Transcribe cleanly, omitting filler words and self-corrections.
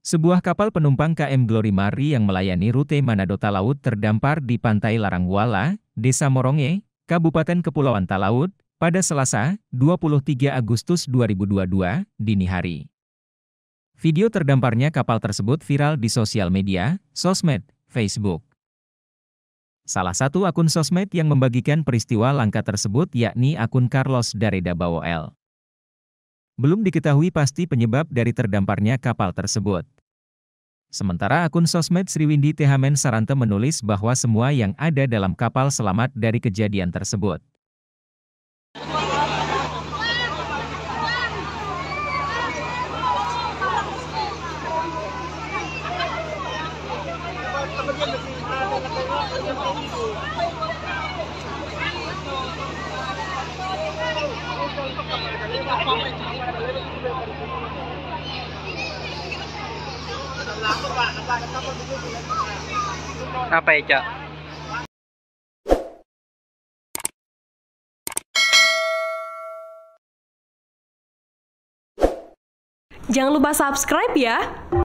Sebuah kapal penumpang KM Glory Mari yang melayani rute Manado Talaud terdampar di pantai Larangwala, Desa Moronge, Kabupaten Kepulauan Talaud, pada Selasa, 23 Agustus 2022, dini hari. Video terdamparnya kapal tersebut viral di sosial media, sosmed, Facebook. Salah satu akun sosmed yang membagikan peristiwa langka tersebut yakni akun Carlos Dareda Bawoel. Belum diketahui pasti penyebab dari terdamparnya kapal tersebut. Sementara akun sosmed Sriwindi Tehamen Sarante menulis bahwa semua yang ada dalam kapal selamat dari kejadian tersebut. Apa ya, Cak? Jangan lupa subscribe ya.